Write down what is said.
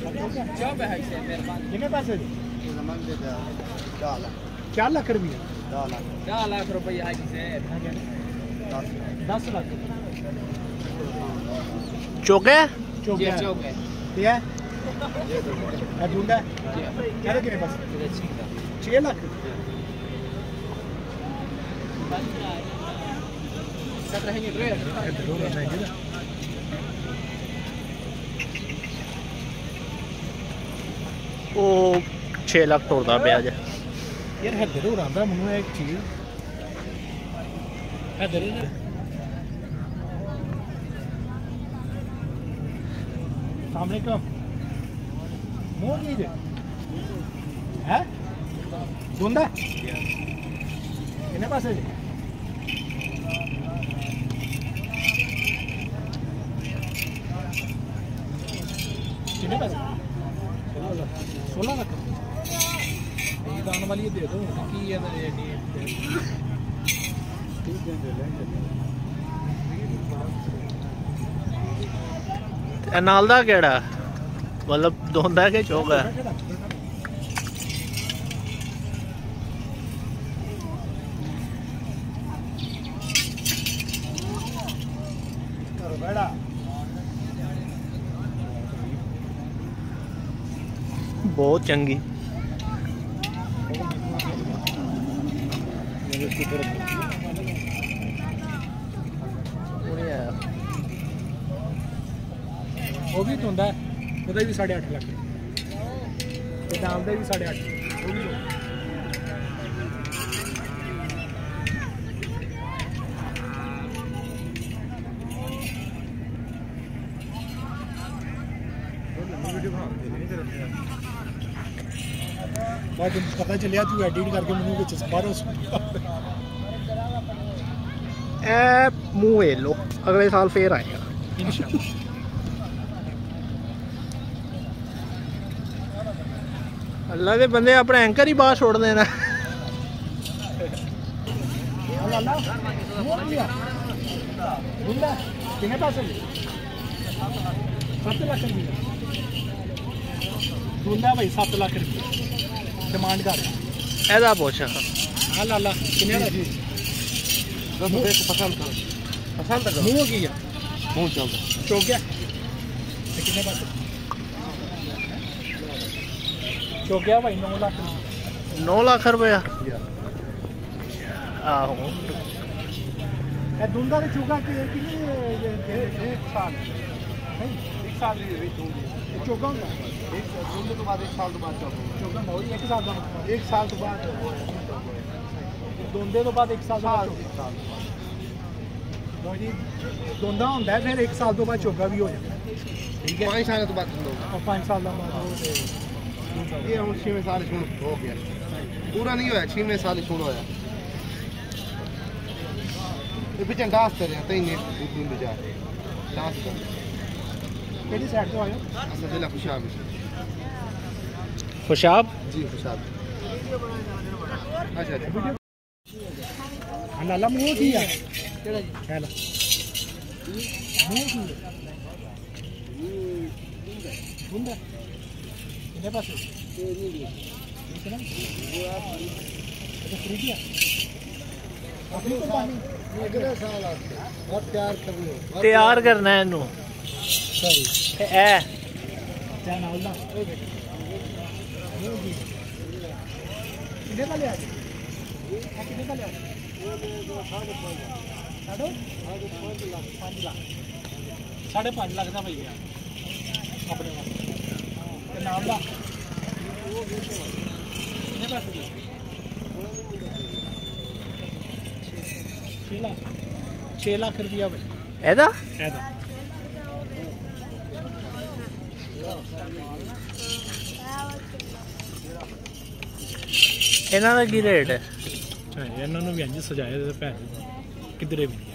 कितने पैसे 4 लाख रुपये 4 लाख रुपये हाजी से 10 लाख चौके चौके ये ढूंढा क्या कितने पैसे 6 लाख वो 6 लाख तोड़ता ब्याज यार है जरूर आंदा मनु एक चीज है जरूर सामने का मोह की है सुनदा कितने पैसे कितने पैसे 16 लाख दान वाली दे दो की नाल दा केड़ा मतलब दोंदा के चौका बहुत चंगी वो भी तो होंदा है ਉਹਦਾ ਵੀ 8.5 ਲੱਖ ਤੇ ਦਾਲ ਦਾ ਵੀ 8.5 ਉਹ ਵੀ बाद में पता चलिया तू एडिट करके ਮੈਨੂੰ ਵਿੱਚ ਸਪਾਰੋ ए मुंह है लो अगले साल फिर आएगा इंशाल्लाह अल्लाह के बंदे अपने एंकर ही बाहर छोड़ देना कितने पैसे 7 लाख रुपये दूंदा भाई 7 लाख रुपये डिमांड कर ऐसा पूछ हाँ लाला कितने रखी पसंद करो मुँह की है मुँह चौक गया कितने पैसे चौकिया भाई 9 लाख 9 लाख रुपया आहो दूंगा तो चौका के एक साल नहीं एक साल चौका होगा दूंगे तो बाद 1 साल तो बाद चौका हो 1 साल का 1 साल तो बाद दोंदे तो बाद 1 साल जी दोंदा होंदा है फिर 1 साल तो बाद चौका भी हो जाता ठीक है 5 साल तो बाद 5 साल का बाद ये हम 6वें साल शुरू हो गया पूरा नहीं होया 6वें साल शुरू होया ये पिछे डांस कर रहे हैं तई ने दूध बजा डांस कर केडी साइड तो आयो असद जिला खुशाब खुशाब जी खुशाब अच्छा लाला मुंह की है केड़ा जी हेलो मुंह की बुंदा कितने पैसे तैयार करना है इनू कितने का लिया 5.5 लाख का भैया अपने नाम ला 6 लाख रुपया ऐदा इन्होंने भी इंज सजाए पैसे किधरे भी